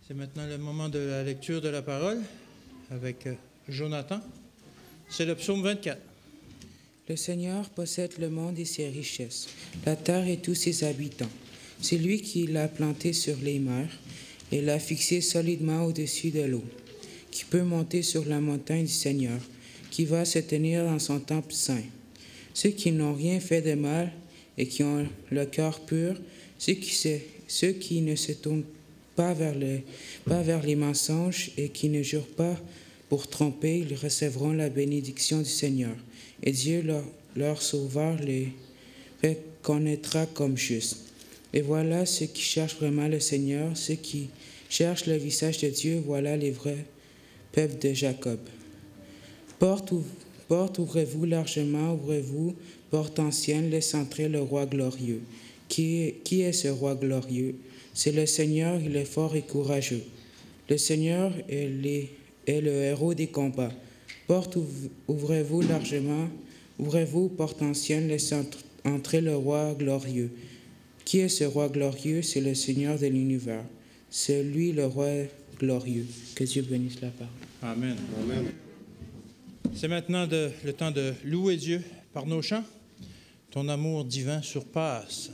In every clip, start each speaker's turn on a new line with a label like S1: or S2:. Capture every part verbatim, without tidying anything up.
S1: C'est maintenant le moment de la lecture de la parole avec Jonathan. C'est le psaume vingt-quatre.
S2: Le Seigneur possède le monde et ses richesses, la terre et tous ses habitants. C'est lui qui l'a planté sur les mers et l'a fixé solidement au-dessus de l'eau, qui peut monter sur la montagne du Seigneur, qui va se tenir dans son temple saint. Ceux qui n'ont rien fait de mal et qui ont le cœur pur, ceux qui, se, ceux qui ne se tournent pas vers, le, pas vers les mensonges et qui ne jurent pas pour tromper, ils recevront la bénédiction du Seigneur. Et Dieu, leur, leur sauveur, les reconnaîtra comme justes. Et voilà ceux qui cherchent vraiment le Seigneur, ceux qui cherchent le visage de Dieu, voilà les vrais peuples de Jacob. Porte, porte ouvrez-vous largement, ouvrez-vous, porte ancienne, laisse entrer le roi glorieux. Qui est, qui est ce roi glorieux? C'est le Seigneur, il est fort et courageux. Le Seigneur est, les, est le héros des combats. Porte, ouvrez-vous largement, ouvrez-vous, porte ancienne, laissez entrer le roi glorieux. Qui est ce roi glorieux? C'est le Seigneur de l'univers. C'est lui le roi glorieux. Que Dieu bénisse la parole.
S1: Amen. Amen. C'est maintenant de, le temps de louer Dieu par nos chants. Ton amour divin surpasse.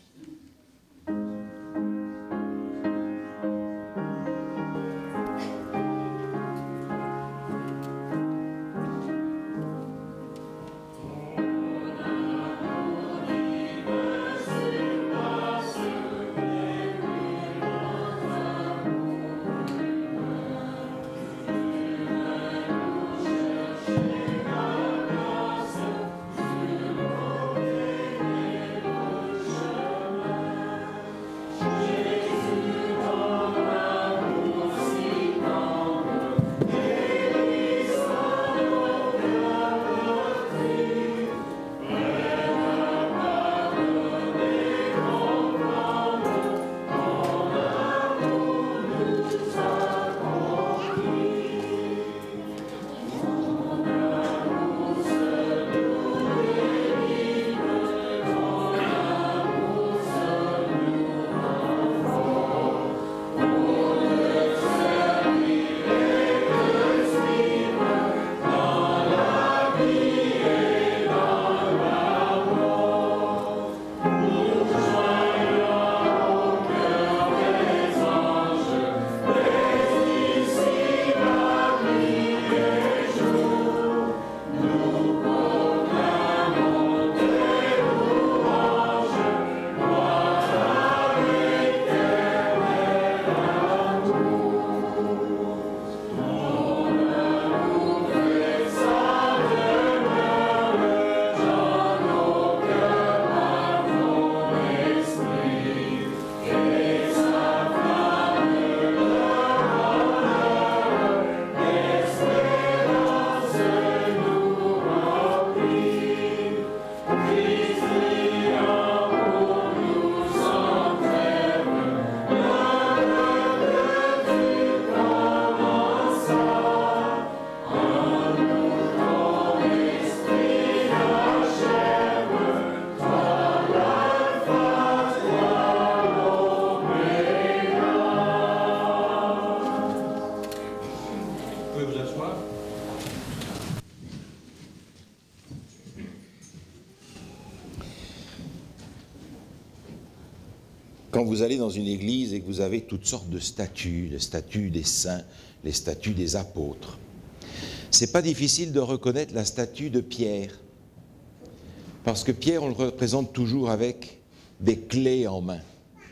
S3: Quand vous allez dans une église et que vous avez toutes sortes de statues, les statues des saints, les statues des apôtres, c'est pas difficile de reconnaître la statue de Pierre. Parce que Pierre, on le représente toujours avec des clés en main.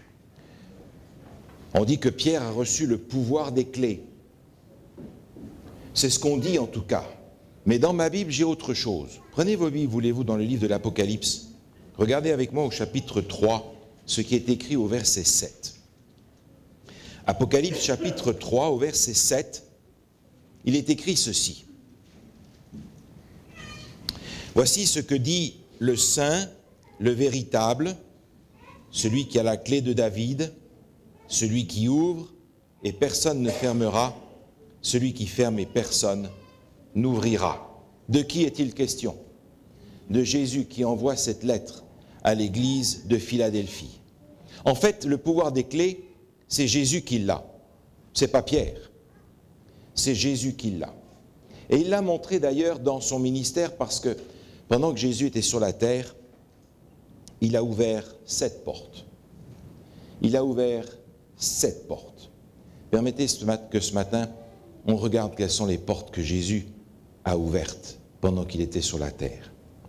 S3: On dit que Pierre a reçu le pouvoir des clés. C'est ce qu'on dit en tout cas. Mais dans ma Bible, j'ai autre chose. Prenez vos Bibles, voulez-vous, dans le livre de l'Apocalypse. Regardez avec moi au chapitre trois, ce qui est écrit au verset sept. Apocalypse chapitre trois, au verset sept, il est écrit ceci. Voici ce que dit le Saint, le véritable, celui qui a la clé de David, celui qui ouvre et personne ne fermera, celui qui ferme et personne n'ouvrira. De qui est-il question? De Jésus qui envoie cette lettre à l'église de Philadelphie. En fait, le pouvoir des clés, c'est Jésus qui l'a. Ce n'est pas Pierre, c'est Jésus qui l'a. Et il l'a montré d'ailleurs dans son ministère parce que pendant que Jésus était sur la terre, il a ouvert sept portes. Il a ouvert sept portes. Permettez que ce matin, on regarde quelles sont les portes que Jésus a ouvertes pendant qu'il était sur la terre.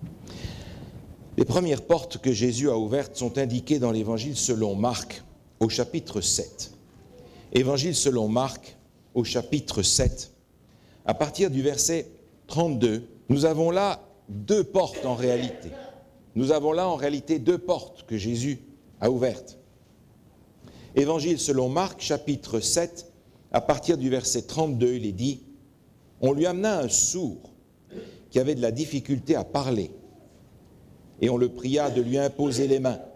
S3: Les premières portes que Jésus a ouvertes sont indiquées dans l'Évangile selon Marc, au chapitre sept. Évangile selon Marc, au chapitre sept, à partir du verset trente-deux, nous avons là deux portes en réalité. Nous avons là en réalité deux portes que Jésus a ouvertes. Évangile selon Marc, chapitre sept, à partir du verset trente-deux, il est dit « On lui amena un sourd qui avait de la difficulté à parler, et on le pria de lui imposer les mains.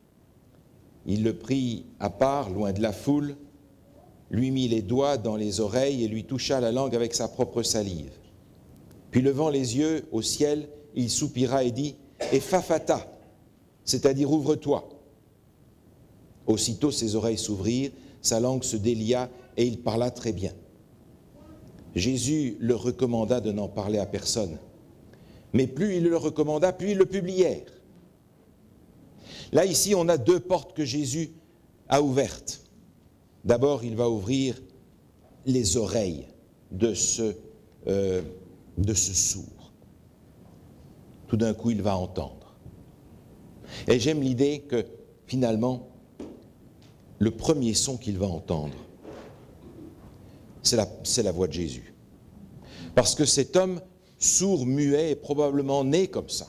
S3: Il le prit à part, loin de la foule, lui mit les doigts dans les oreilles et lui toucha la langue avec sa propre salive. Puis levant les yeux au ciel, il soupira et dit « Ephaphatha », c'est-à-dire « Ouvre-toi ». Aussitôt ses oreilles s'ouvrirent, sa langue se délia et il parla très bien. Jésus leur recommanda de n'en parler à personne. Mais plus il le recommanda, plus ils le publièrent. Là, ici, on a deux portes que Jésus a ouvertes. D'abord, il va ouvrir les oreilles de ce, euh, de ce sourd. Tout d'un coup, il va entendre. Et j'aime l'idée que, finalement, le premier son qu'il va entendre, c'est la, c'est la voix de Jésus. Parce que cet homme sourd, muet, est probablement né comme ça.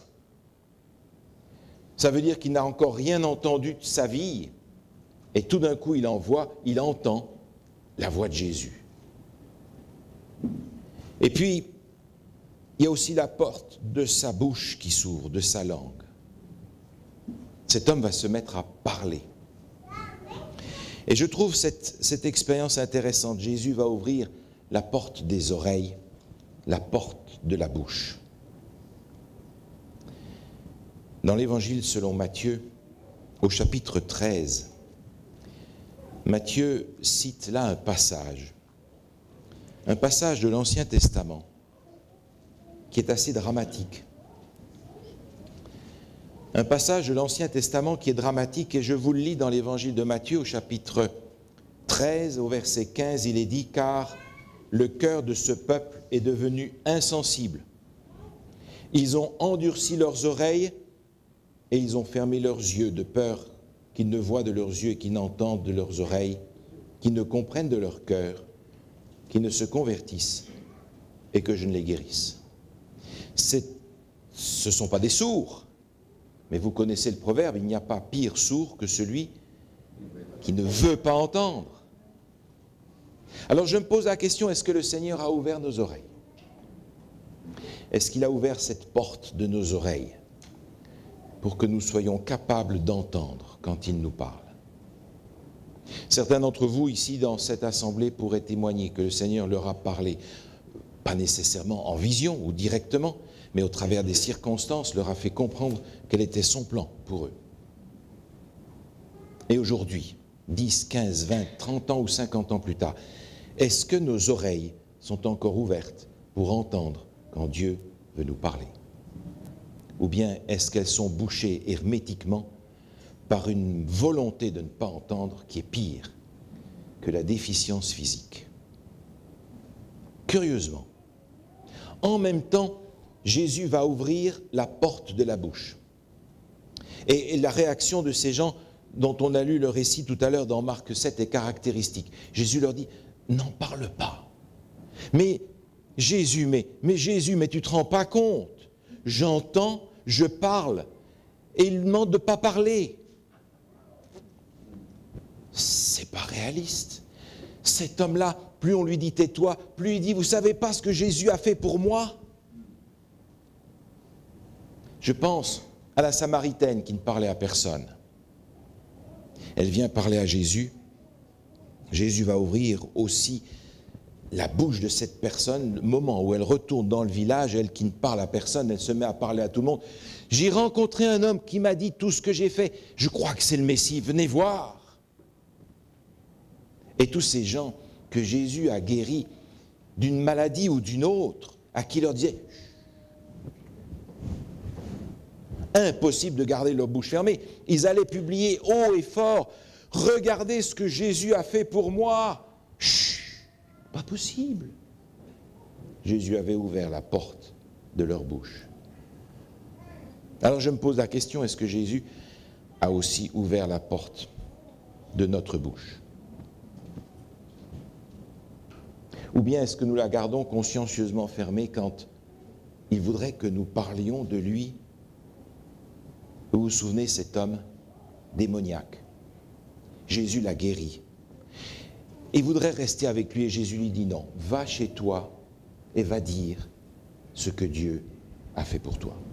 S3: Ça veut dire qu'il n'a encore rien entendu de sa vie. Et tout d'un coup, il en voit, il entend la voix de Jésus. Et puis, il y a aussi la porte de sa bouche qui s'ouvre, de sa langue. Cet homme va se mettre à parler. Et je trouve cette, cette expérience intéressante. Jésus va ouvrir la porte des oreilles, la porte de la bouche. Dans l'Évangile selon Matthieu, au chapitre treize, Matthieu cite là un passage, un passage de l'Ancien Testament qui est assez dramatique. Un passage de l'Ancien Testament qui est dramatique et je vous le lis dans l'Évangile de Matthieu au chapitre treize, au verset quinze, il est dit « Car le cœur de ce peuple est devenu insensible. Ils ont endurci leurs oreilles et ils ont fermé leurs yeux de peur qu'ils ne voient de leurs yeux et qu'ils n'entendent de leurs oreilles, qu'ils ne comprennent de leur cœur, qu'ils ne se convertissent et que je ne les guérisse. » C'est, ce ne sont pas des sourds, mais vous connaissez le proverbe, il n'y a pas pire sourd que celui qui ne veut pas entendre. Alors je me pose la question, est-ce que le Seigneur a ouvert nos oreilles? Est-ce qu'il a ouvert cette porte de nos oreilles pour que nous soyons capables d'entendre quand il nous parle? Certains d'entre vous ici dans cette assemblée pourraient témoigner que le Seigneur leur a parlé, pas nécessairement en vision ou directement, mais au travers des circonstances, leur a fait comprendre quel était son plan pour eux. Et aujourd'hui, dix, quinze, vingt, trente ans ou cinquante ans plus tard, est-ce que nos oreilles sont encore ouvertes pour entendre quand Dieu veut nous parler? Ou bien est-ce qu'elles sont bouchées hermétiquement par une volonté de ne pas entendre qui est pire que la déficience physique? Curieusement, en même temps, Jésus va ouvrir la porte de la bouche. Et, et la réaction de ces gens dont on a lu le récit tout à l'heure dans Marc sept est caractéristique. Jésus leur dit, n'en parle pas. Mais Jésus, mais, mais Jésus, mais tu ne te rends pas compte. J'entends, je parle, et il demande de ne pas parler. C'est pas réaliste. Cet homme-là, plus on lui dit tais-toi, plus il dit, vous ne savez pas ce que Jésus a fait pour moi? Je pense à la Samaritaine qui ne parlait à personne. Elle vient parler à Jésus. Jésus va ouvrir aussi la bouche de cette personne, le moment où elle retourne dans le village, elle qui ne parle à personne, elle se met à parler à tout le monde. J'ai rencontré un homme qui m'a dit tout ce que j'ai fait. Je crois que c'est le Messie, venez voir. Et tous ces gens que Jésus a guéris d'une maladie ou d'une autre, à qui leur disait impossible de garder leur bouche fermée. Ils allaient publier haut et fort, regardez ce que Jésus a fait pour moi. Chut, pas possible. Jésus avait ouvert la porte de leur bouche. Alors je me pose la question, est-ce que Jésus a aussi ouvert la porte de notre bouche? Ou bien est-ce que nous la gardons consciencieusement fermée quand il voudrait que nous parlions de lui? Vous vous souvenez, cet homme démoniaque, Jésus l'a guéri. Il voudrait rester avec lui et Jésus lui dit non, va chez toi et va dire ce que Dieu a fait pour toi.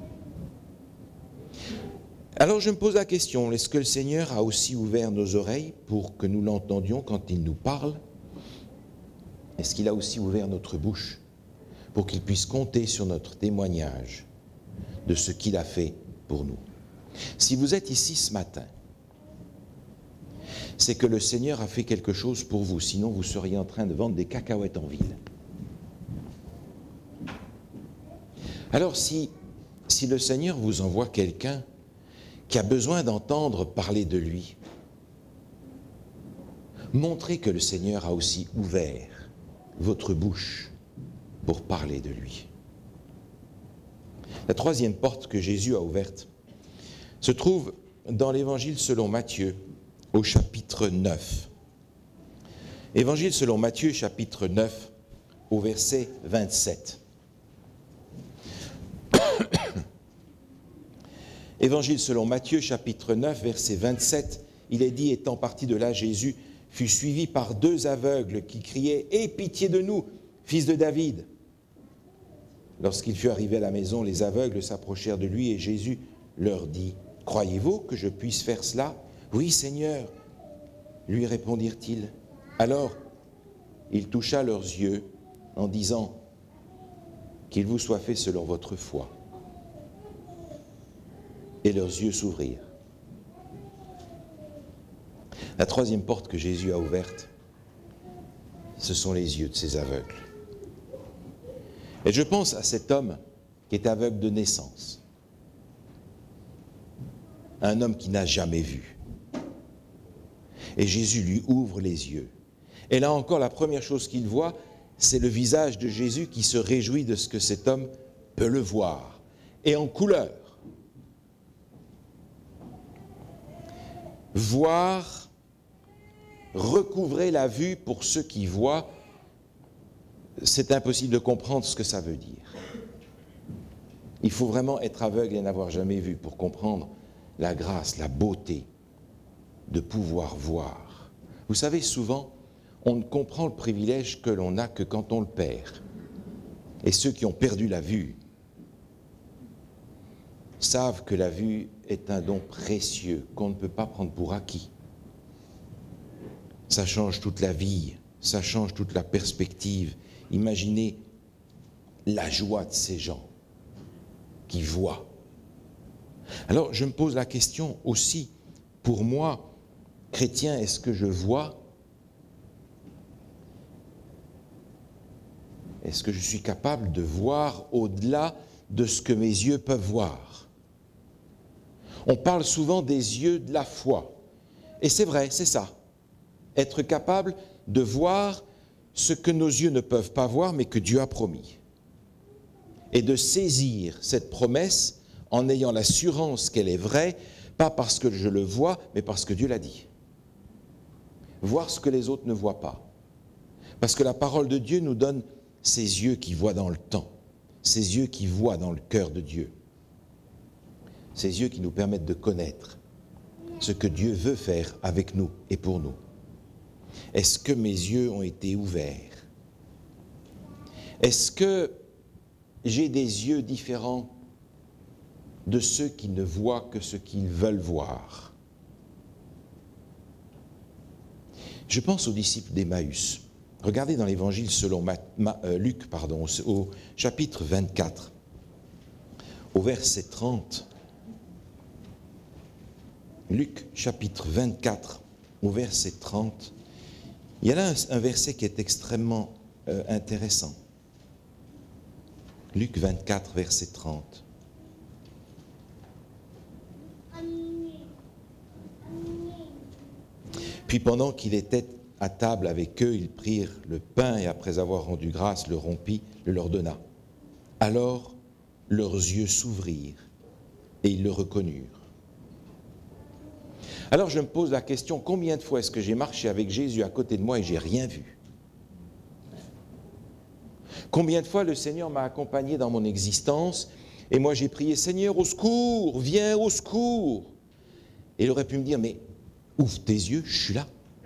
S3: Alors je me pose la question, est-ce que le Seigneur a aussi ouvert nos oreilles pour que nous l'entendions quand il nous parle? Est-ce qu'il a aussi ouvert notre bouche pour qu'il puisse compter sur notre témoignage de ce qu'il a fait pour nous? Si vous êtes ici ce matin, c'est que le Seigneur a fait quelque chose pour vous, sinon vous seriez en train de vendre des cacahuètes en ville. Alors si, si le Seigneur vous envoie quelqu'un qui a besoin d'entendre parler de lui, montrez que le Seigneur a aussi ouvert votre bouche pour parler de lui. La troisième porte que Jésus a ouverte se trouve dans l'Évangile selon Matthieu, au chapitre neuf. Évangile selon Matthieu, chapitre neuf, au verset vingt-sept. Évangile selon Matthieu, chapitre neuf, verset vingt-sept, il est dit, étant parti de là, Jésus fut suivi par deux aveugles qui criaient « Aie pitié de nous, fils de David !» Lorsqu'il fut arrivé à la maison, les aveugles s'approchèrent de lui et Jésus leur dit « Croyez-vous que je puisse faire cela ?»« Oui, Seigneur !» lui répondirent-ils. Alors, il toucha leurs yeux en disant « Qu'il vous soit fait selon votre foi. » Et leurs yeux s'ouvrirent. La troisième porte que Jésus a ouverte, ce sont les yeux de ces aveugles. Et je pense à cet homme qui est aveugle de naissance. Un homme qui n'a jamais vu. Et Jésus lui ouvre les yeux. Et là encore, la première chose qu'il voit, c'est le visage de Jésus qui se réjouit de ce que cet homme peut le voir. Et en couleur. Voir, recouvrer la vue pour ceux qui voient, c'est impossible de comprendre ce que ça veut dire. Il faut vraiment être aveugle et n'avoir jamais vu pour comprendre la grâce, la beauté de pouvoir voir. Vous savez, souvent, on ne comprend le privilège que l'on a que quand on le perd. Et ceux qui ont perdu la vue savent que la vue est un don précieux qu'on ne peut pas prendre pour acquis. Ça change toute la vie, ça change toute la perspective. Imaginez la joie de ces gens qui voient. Alors je me pose la question aussi, pour moi, chrétien, est-ce que je vois? Est-ce que je suis capable de voir au-delà de ce que mes yeux peuvent voir? On parle souvent des yeux de la foi. Et c'est vrai, c'est ça. Être capable de voir ce que nos yeux ne peuvent pas voir, mais que Dieu a promis. Et de saisir cette promesse en ayant l'assurance qu'elle est vraie, pas parce que je le vois, mais parce que Dieu l'a dit. Voir ce que les autres ne voient pas. Parce que la parole de Dieu nous donne ces yeux qui voient dans le temps, ces yeux qui voient dans le cœur de Dieu. Ces yeux qui nous permettent de connaître ce que Dieu veut faire avec nous et pour nous. Est-ce que mes yeux ont été ouverts? Est-ce que j'ai des yeux différents de ceux qui ne voient que ce qu'ils veulent voir? Je pense aux disciples d'Emmaüs. Regardez dans l'Évangile selon Ma, Ma, euh, Luc, pardon, au chapitre vingt-quatre, au verset trente. Luc, chapitre vingt-quatre, au verset trente, Il y a là un, un verset qui est extrêmement euh, intéressant. Luc vingt-quatre, verset trente. Puis pendant qu'il était à table avec eux, ils prirent le pain et après avoir rendu grâce, le rompit, le leur donna. Alors leurs yeux s'ouvrirent et ils le reconnurent. Alors je me pose la question, combien de fois est-ce que j'ai marché avec Jésus à côté de moi et j'ai rien vu? Combien de fois le Seigneur m'a accompagné dans mon existence et moi j'ai prié, Seigneur, au secours, viens au secours. Et il aurait pu me dire, mais ouvre tes yeux, je suis là.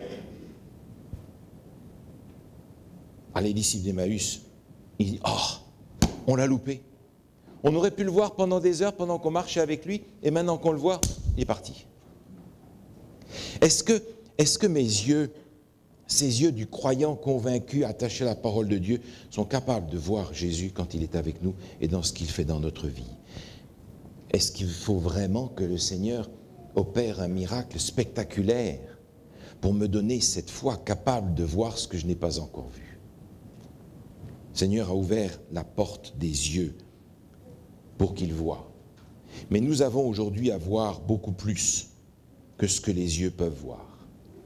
S3: Ah, les disciples d'Emmaüs, ils disent, oh, on l'a loupé. On aurait pu le voir pendant des heures, pendant qu'on marchait avec lui, et maintenant qu'on le voit, il est parti. Est-ce que, est-ce que mes yeux, ces yeux du croyant convaincu, attaché à la parole de Dieu, sont capables de voir Jésus quand il est avec nous et dans ce qu'il fait dans notre vie? Est-ce qu'il faut vraiment que le Seigneur opère un miracle spectaculaire pour me donner cette foi capable de voir ce que je n'ai pas encore vu? Le Seigneur a ouvert la porte des yeux pour qu'il voie. Mais nous avons aujourd'hui à voir beaucoup plus que ce que les yeux peuvent voir.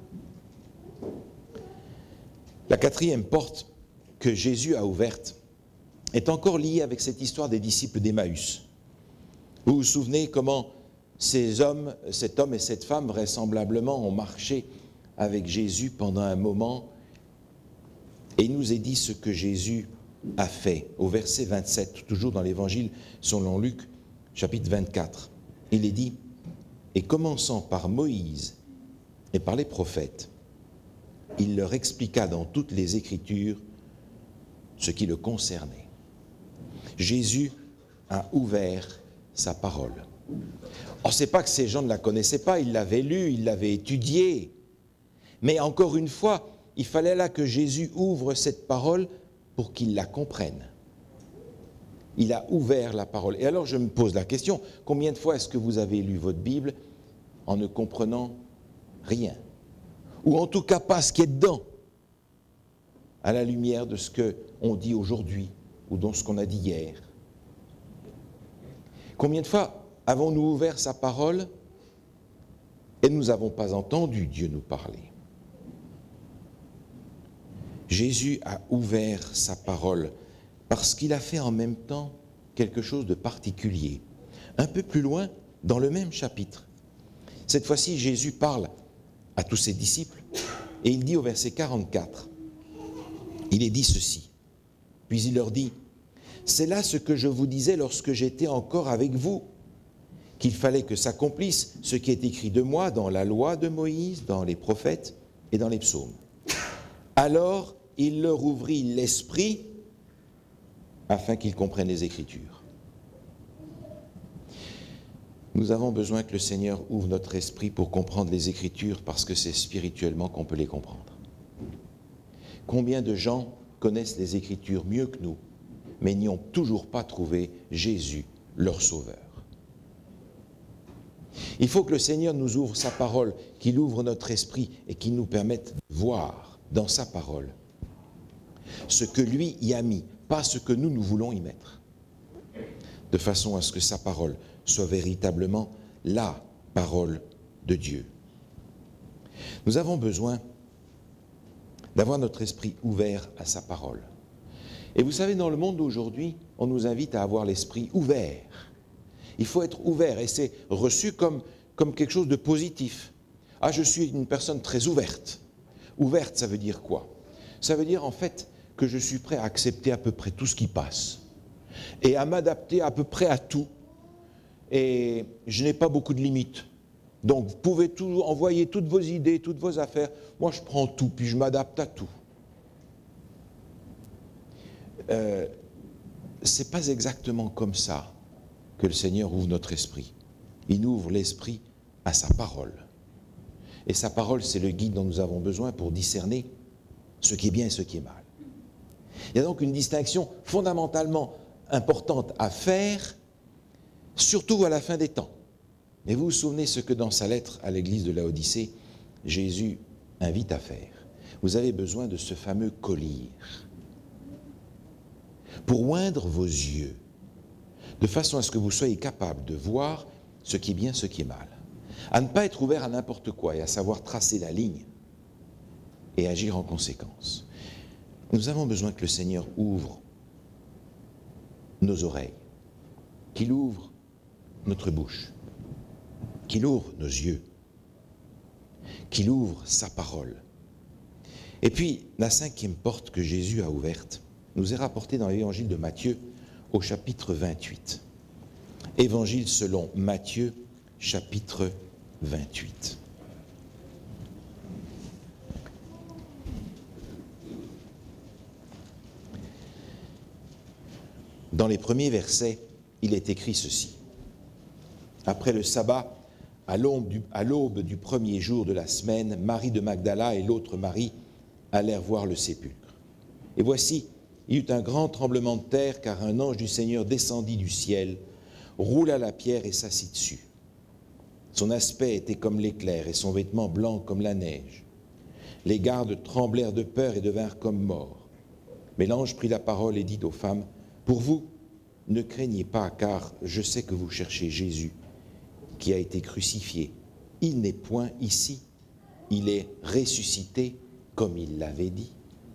S3: La quatrième porte que Jésus a ouverte est encore liée avec cette histoire des disciples d'Emmaüs. Vous vous souvenez comment ces hommes, cet homme et cette femme vraisemblablement ont marché avec Jésus pendant un moment et il nous est dit ce que Jésus a fait. Au verset vingt-sept, toujours dans l'évangile selon Luc, chapitre vingt-quatre, il est dit, et commençant par Moïse et par les prophètes, il leur expliqua dans toutes les Écritures ce qui le concernait. Jésus a ouvert sa parole. On ne sait pas que ces gens ne la connaissaient pas, ils l'avaient lue, ils l'avaient étudiée. Mais encore une fois, il fallait là que Jésus ouvre cette parole pour qu'ils la comprennent. Il a ouvert la parole. Et alors je me pose la question, combien de fois est-ce que vous avez lu votre Bible en ne comprenant rien? Ou en tout cas pas ce qui est dedans, à la lumière de ce qu'on dit aujourd'hui ou de ce qu'on a dit hier. Combien de fois avons-nous ouvert sa parole et nous n'avons pas entendu Dieu nous parler? Jésus a ouvert sa parole parce qu'il a fait en même temps quelque chose de particulier. Un peu plus loin, dans le même chapitre, cette fois-ci, Jésus parle à tous ses disciples et il dit au verset quarante-quatre, il est dit ceci, puis il leur dit, « C'est là ce que je vous disais lorsque j'étais encore avec vous, qu'il fallait que s'accomplisse ce qui est écrit de moi dans la loi de Moïse, dans les prophètes et dans les psaumes. » Alors, il leur ouvrit l'esprit afin qu'ils comprennent les Écritures. Nous avons besoin que le Seigneur ouvre notre esprit pour comprendre les Écritures parce que c'est spirituellement qu'on peut les comprendre. Combien de gens connaissent les Écritures mieux que nous, mais n'y ont toujours pas trouvé Jésus, leur Sauveur? Il faut que le Seigneur nous ouvre sa parole, qu'il ouvre notre esprit et qu'il nous permette de voir dans sa parole ce que lui y a mis, pas ce que nous, nous voulons y mettre, de façon à ce que sa parole soit véritablement la parole de Dieu. Nous avons besoin d'avoir notre esprit ouvert à sa parole. Et vous savez, dans le monde d'aujourd'hui, on nous invite à avoir l'esprit ouvert. Il faut être ouvert et c'est reçu comme, comme quelque chose de positif. Ah, je suis une personne très ouverte. Ouverte, ça veut dire quoi? Ça veut dire en fait que je suis prêt à accepter à peu près tout ce qui passe et à m'adapter à peu près à tout. Et je n'ai pas beaucoup de limites. Donc vous pouvez tout, envoyer toutes vos idées, toutes vos affaires. Moi je prends tout, puis je m'adapte à tout. Euh, c'est pas exactement comme ça que le Seigneur ouvre notre esprit. Il ouvre l'esprit à sa parole. Et sa parole, c'est le guide dont nous avons besoin pour discerner ce qui est bien et ce qui est mal. Il y a donc une distinction fondamentalement importante à faire, surtout à la fin des temps. Mais vous vous souvenez ce que dans sa lettre à l'église de Laodicée, Jésus invite à faire. vous avez besoin de ce fameux collyre pour oindre vos yeux, de façon à ce que vous soyez capable de voir ce qui est bien, ce qui est mal. À ne pas être ouvert à n'importe quoi et à savoir tracer la ligne et agir en conséquence. Nous avons besoin que le Seigneur ouvre nos oreilles, qu'il ouvre notre bouche, qu'il ouvre nos yeux, qu'il ouvre sa parole. Et puis, la cinquième porte que Jésus a ouverte nous est rapportée dans l'évangile de Matthieu au chapitre vingt-huit. Évangile selon Matthieu, chapitre vingt-huit. Dans les premiers versets, il est écrit ceci. Après le sabbat, à l'aube du, à l'aube du premier jour de la semaine, Marie de Magdala et l'autre Marie allèrent voir le sépulcre. Et voici, il y eut un grand tremblement de terre, car un ange du Seigneur descendit du ciel, roula la pierre et s'assit dessus. Son aspect était comme l'éclair et son vêtement blanc comme la neige. Les gardes tremblèrent de peur et devinrent comme morts. Mais l'ange prit la parole et dit aux femmes, « Pour vous, ne craignez pas, car je sais que vous cherchez Jésus, qui a été crucifié. Il n'est point ici, il est ressuscité comme il l'avait dit. »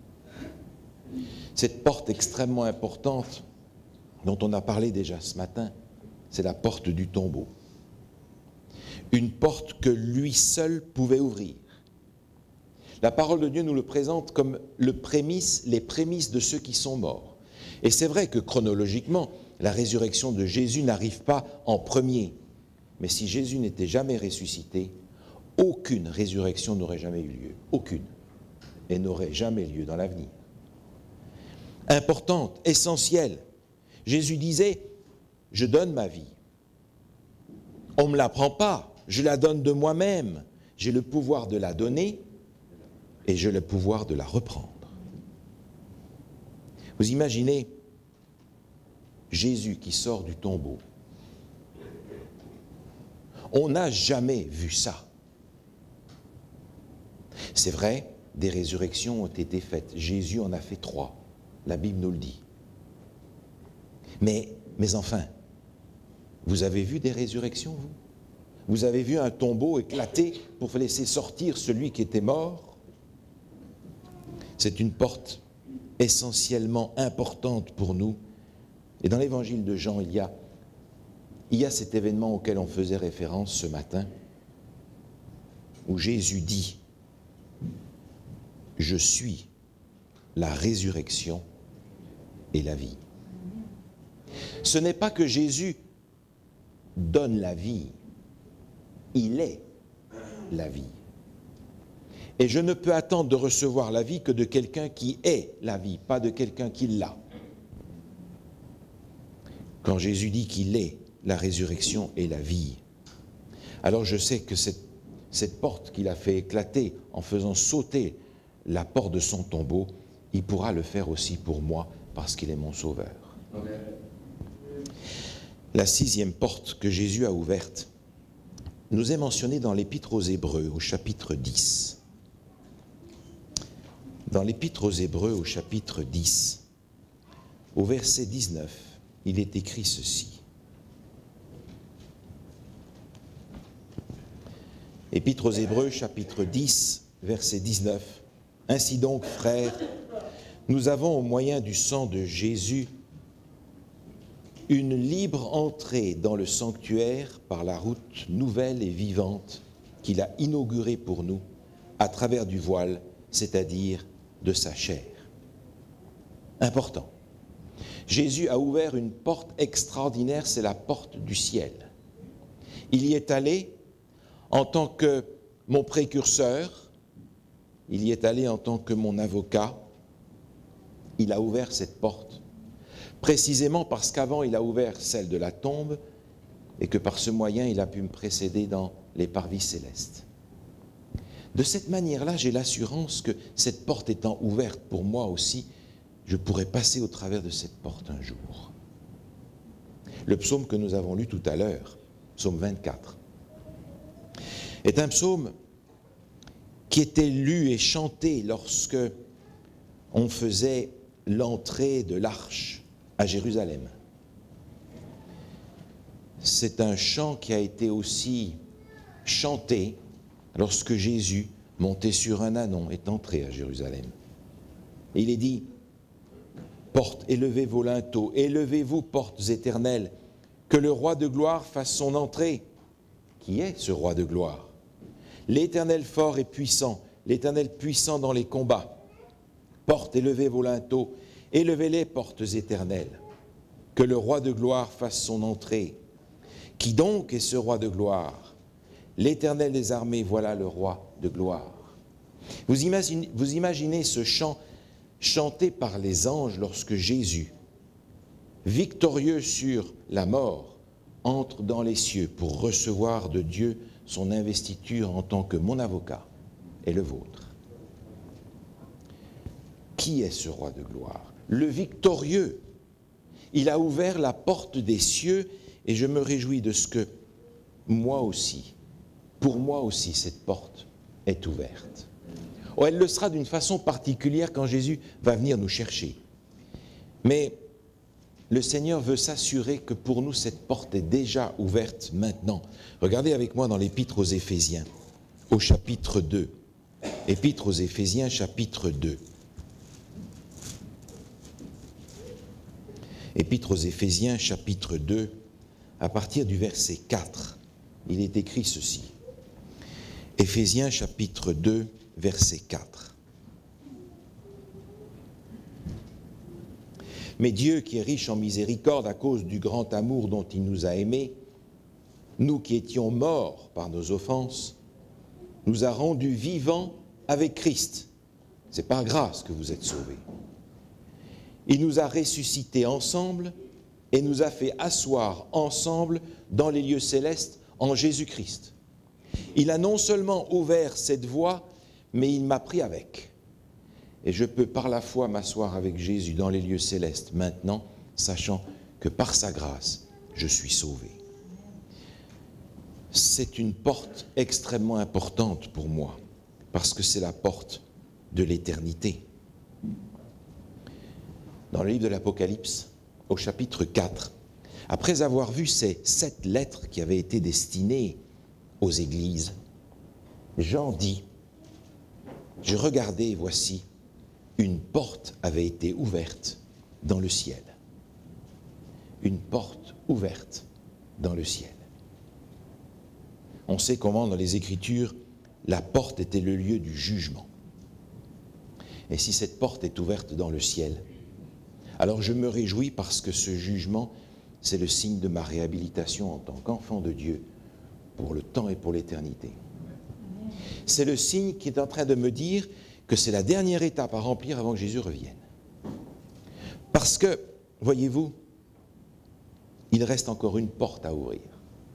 S3: Cette porte extrêmement importante dont on a parlé déjà ce matin, c'est la porte du tombeau. Une porte que lui seul pouvait ouvrir. La parole de Dieu nous le présente comme le prémisse, les prémices de ceux qui sont morts. Et c'est vrai que chronologiquement, la résurrection de Jésus n'arrive pas en premier. Mais si Jésus n'était jamais ressuscité, aucune résurrection n'aurait jamais eu lieu. Aucune. Et n'aurait jamais lieu dans l'avenir. Importante, essentielle. Jésus disait, je donne ma vie. On ne me la prend pas, je la donne de moi-même. J'ai le pouvoir de la donner et j'ai le pouvoir de la reprendre. Vous imaginez Jésus qui sort du tombeau. On n'a jamais vu ça. C'est vrai, des résurrections ont été faites. Jésus en a fait trois. La Bible nous le dit. Mais, mais enfin, vous avez vu des résurrections, vous? Vous avez vu un tombeau éclater pour laisser sortir celui qui était mort? C'est une porte essentiellement importante pour nous. Et dans l'évangile de Jean, il y a, il y a cet événement auquel on faisait référence ce matin, où Jésus dit « Je suis la résurrection et la vie ». Ce n'est pas que Jésus donne la vie, il est la vie. Et je ne peux attendre de recevoir la vie que de quelqu'un qui est la vie, pas de quelqu'un qui l'a. Quand Jésus dit qu'il est la résurrection et la vie, alors je sais que cette, cette porte qu'il a fait éclater en faisant sauter la porte de son tombeau, il pourra le faire aussi pour moi parce qu'il est mon sauveur. Amen. La sixième porte que Jésus a ouverte nous est mentionnée dans l'Épître aux Hébreux au chapitre dix. Dans l'Épître aux Hébreux au chapitre dix, au verset dix-neuf, il est écrit ceci. Épître aux Hébreux, chapitre dix, verset dix-neuf. « Ainsi donc, frères, nous avons au moyen du sang de Jésus une libre entrée dans le sanctuaire par la route nouvelle et vivante qu'il a inaugurée pour nous à travers du voile, c'est-à-dire de sa chair. » Important. Jésus a ouvert une porte extraordinaire, c'est la porte du ciel. Il y est allé en tant que mon précurseur, il y est allé en tant que mon avocat, il a ouvert cette porte, précisément parce qu'avant il a ouvert celle de la tombe et que par ce moyen il a pu me précéder dans les parvis célestes. De cette manière-là, j'ai l'assurance que cette porte étant ouverte pour moi aussi, je pourrai passer au travers de cette porte un jour. Le psaume que nous avons lu tout à l'heure, psaume vingt-quatre, est un psaume qui était lu et chanté lorsque on faisait l'entrée de l'arche à Jérusalem. C'est un chant qui a été aussi chanté lorsque Jésus, monté sur un ânon, est entré à Jérusalem. Et il est dit, « Portes, élevez vos linteaux, élevez-vous, portes éternelles, que le roi de gloire fasse son entrée. » Qui est ce roi de gloire? L'Éternel fort et puissant, l'Éternel puissant dans les combats. Portes, élevez vos linteaux, élevez-les, portes éternelles, que le roi de gloire fasse son entrée. Qui donc est ce roi de gloire? L'Éternel des armées, voilà le roi de gloire. Vous imaginez, vous imaginez ce chant chanté par les anges lorsque Jésus, victorieux sur la mort, entre dans les cieux pour recevoir de Dieu son investiture en tant que mon avocat et le vôtre. Qui est ce roi de gloire? Le victorieux. Il a ouvert la porte des cieux et je me réjouis de ce que moi aussi, pour moi aussi, cette porte est ouverte. Oh, elle le sera d'une façon particulière quand Jésus va venir nous chercher. Mais le Seigneur veut s'assurer que pour nous, cette porte est déjà ouverte maintenant. Regardez avec moi dans l'Épître aux Éphésiens, au chapitre deux. Épître aux Éphésiens, chapitre deux. Épître aux Éphésiens, chapitre deux, à partir du verset quatre. Il est écrit ceci. Éphésiens, chapitre deux, verset quatre. Mais Dieu, qui est riche en miséricorde à cause du grand amour dont il nous a aimés, nous qui étions morts par nos offenses, nous a rendus vivants avec Christ. C'est par grâce que vous êtes sauvés. Il nous a ressuscités ensemble et nous a fait asseoir ensemble dans les lieux célestes en Jésus-Christ. Il a non seulement ouvert cette voie, mais il m'a pris avec. Et je peux par la foi m'asseoir avec Jésus dans les lieux célestes maintenant, sachant que par sa grâce, je suis sauvé. C'est une porte extrêmement importante pour moi, parce que c'est la porte de l'éternité. Dans le livre de l'Apocalypse, au chapitre quatre, après avoir vu ces sept lettres qui avaient été destinées aux églises, Jean dit, « Je regardais et voici, une porte avait été ouverte dans le ciel. » Une porte ouverte dans le ciel. On sait comment dans les Écritures, la porte était le lieu du jugement. Et si cette porte est ouverte dans le ciel, alors je me réjouis parce que ce jugement, c'est le signe de ma réhabilitation en tant qu'enfant de Dieu pour le temps et pour l'éternité. C'est le signe qui est en train de me dire que c'est la dernière étape à remplir avant que Jésus revienne. Parce que, voyez-vous, il reste encore une porte à ouvrir.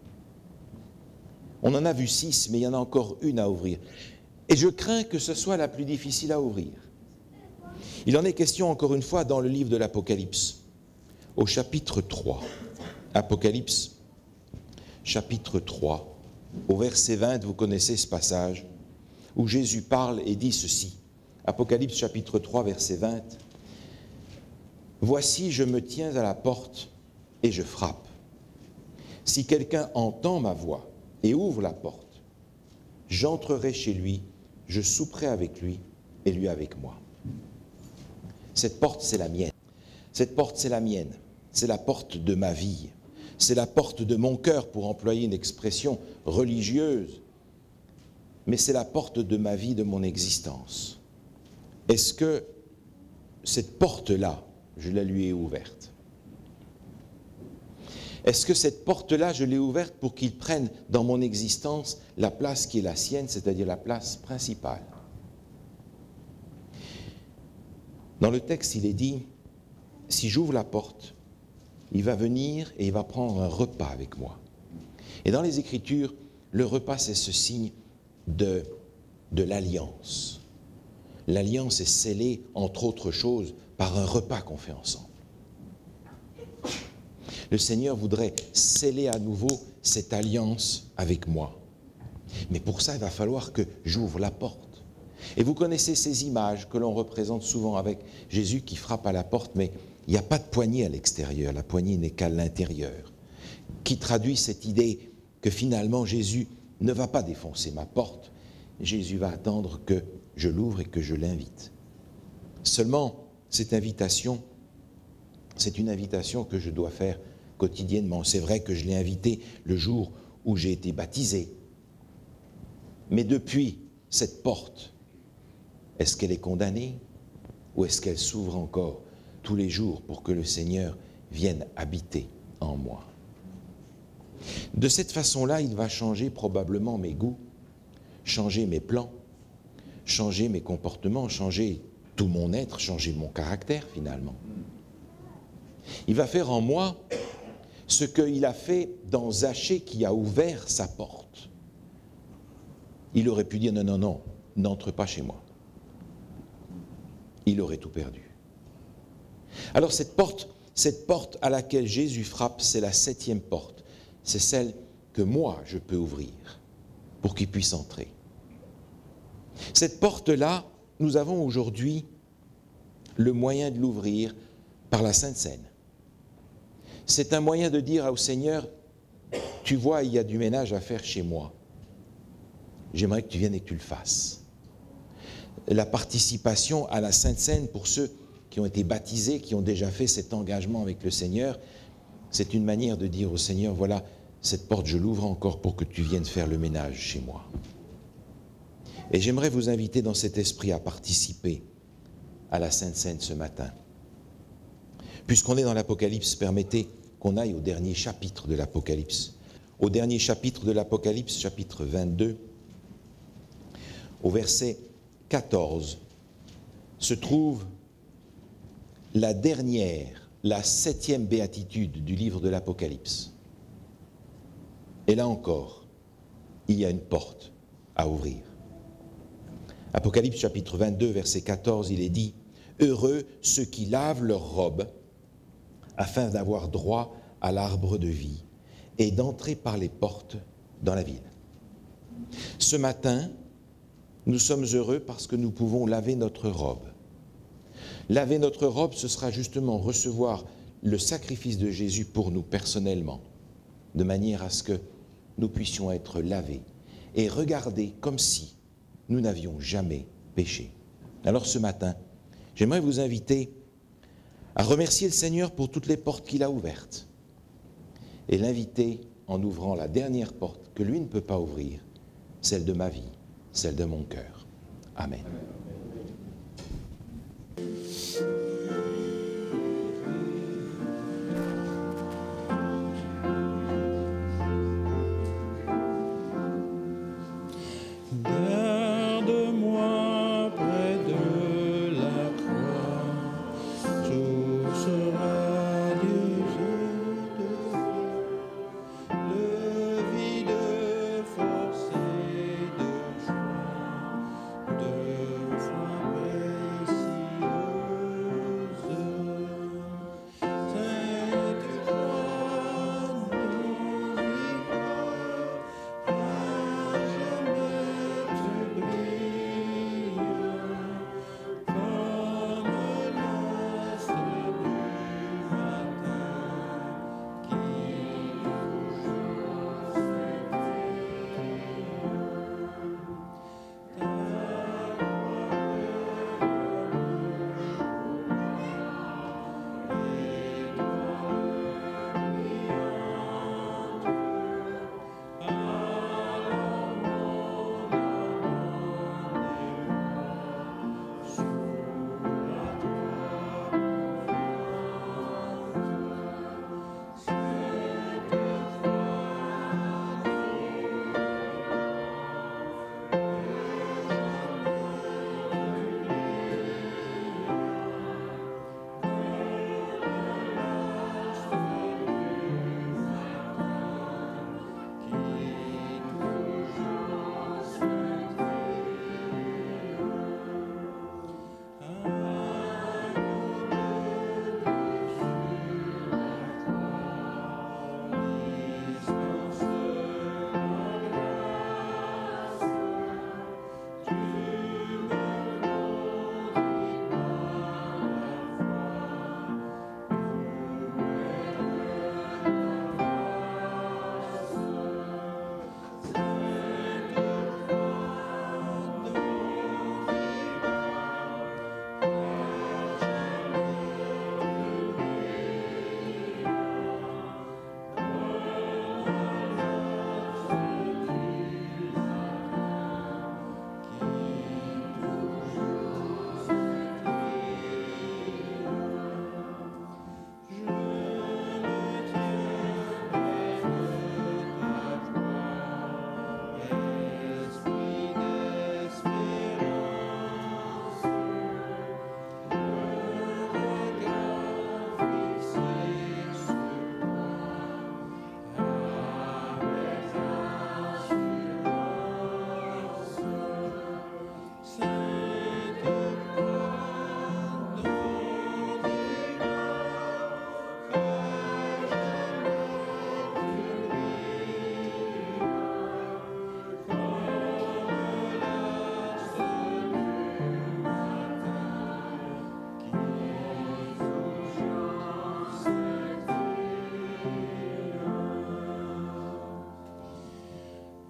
S3: On en a vu six, mais il y en a encore une à ouvrir. Et je crains que ce soit la plus difficile à ouvrir. Il en est question encore une fois dans le livre de l'Apocalypse, au chapitre trois. Apocalypse, chapitre trois, au verset vingt, vous connaissez ce passage, où Jésus parle et dit ceci. Apocalypse, chapitre trois, verset vingt. « Voici, je me tiens à la porte et je frappe. Si quelqu'un entend ma voix et ouvre la porte, j'entrerai chez lui, je souperai avec lui et lui avec moi. » Cette porte, c'est la mienne. Cette porte, c'est la mienne. C'est la porte de ma vie. C'est la porte de mon cœur, pour employer une expression religieuse. Mais c'est la porte de ma vie, de mon existence. Est-ce que cette porte-là, je la lui ai ouverte? Est-ce que cette porte-là, je l'ai ouverte pour qu'il prenne dans mon existence la place qui est la sienne, c'est-à-dire la place principale? Dans le texte, il est dit, si j'ouvre la porte, il va venir et il va prendre un repas avec moi. Et dans les Écritures, le repas, c'est ce signe de, de l'alliance. L'alliance est scellée, entre autres choses, par un repas qu'on fait ensemble. Le Seigneur voudrait sceller à nouveau cette alliance avec moi. Mais pour ça, il va falloir que j'ouvre la porte. Et vous connaissez ces images que l'on représente souvent avec Jésus qui frappe à la porte, mais il n'y a pas de poignée à l'extérieur, la poignée n'est qu'à l'intérieur, qui traduit cette idée que finalement Jésus ne va pas défoncer ma porte, Jésus va attendre que je l'ouvre et que je l'invite. Seulement, cette invitation, c'est une invitation que je dois faire quotidiennement. C'est vrai que je l'ai invité le jour où j'ai été baptisé, mais depuis cette porte, est-ce qu'elle est condamnée ou est-ce qu'elle s'ouvre encore tous les jours pour que le Seigneur vienne habiter en moi? De cette façon-là, il va changer probablement mes goûts, changer mes plans, changer mes comportements, changer tout mon être, changer mon caractère finalement. Il va faire en moi ce qu'il a fait dans Zachée qui a ouvert sa porte. Il aurait pu dire non, non, non, n'entre pas chez moi. Il aurait tout perdu. Alors cette porte, cette porte à laquelle Jésus frappe, c'est la septième porte. C'est celle que moi je peux ouvrir pour qu'il puisse entrer. Cette porte-là, nous avons aujourd'hui le moyen de l'ouvrir par la Sainte Seine. C'est un moyen de dire au Seigneur, tu vois, il y a du ménage à faire chez moi. J'aimerais que tu viennes et que tu le fasses. La participation à la Sainte Seine pour ceux qui ont été baptisés, qui ont déjà fait cet engagement avec le Seigneur, c'est une manière de dire au Seigneur, voilà, cette porte, je l'ouvre encore pour que tu viennes faire le ménage chez moi. Et j'aimerais vous inviter dans cet esprit à participer à la Sainte Seine ce matin. Puisqu'on est dans l'Apocalypse, permettez qu'on aille au dernier chapitre de l'Apocalypse. Au dernier chapitre de l'Apocalypse, chapitre vingt-deux, au verset quatorze, se trouve la dernière, la septième béatitude du livre de l'Apocalypse. Et là encore, il y a une porte à ouvrir. Apocalypse chapitre vingt-deux, verset quatorze, il est dit « Heureux ceux qui lavent leurs robes, afin d'avoir droit à l'arbre de vie et d'entrer par les portes dans la ville. » Ce matin, nous sommes heureux parce que nous pouvons laver notre robe. Laver notre robe, ce sera justement recevoir le sacrifice de Jésus pour nous personnellement, de manière à ce que nous puissions être lavés et regarder comme si nous n'avions jamais péché. Alors ce matin, j'aimerais vous inviter à remercier le Seigneur pour toutes les portes qu'il a ouvertes et l'inviter en ouvrant la dernière porte que lui ne peut pas ouvrir, celle de ma vie, celle de mon cœur. Amen.
S1: Garde-moi près de la croix, source radieuse de le vide force et de joie, de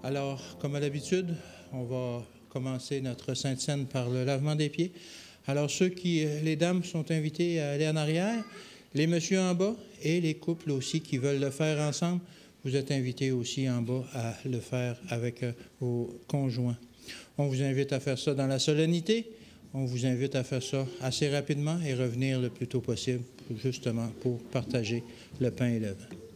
S1: Alors, comme à l'habitude, on va commencer notre Sainte Seine par le lavement des pieds. Alors, ceux qui, les dames sont invitées à aller en arrière, les messieurs en bas et les couples aussi qui veulent le faire ensemble, vous êtes invités aussi en bas à le faire avec vos conjoints. On vous invite à faire ça dans la solennité. On vous invite à faire ça assez rapidement et revenir le plus tôt possible, justement, pour partager le pain et le vin.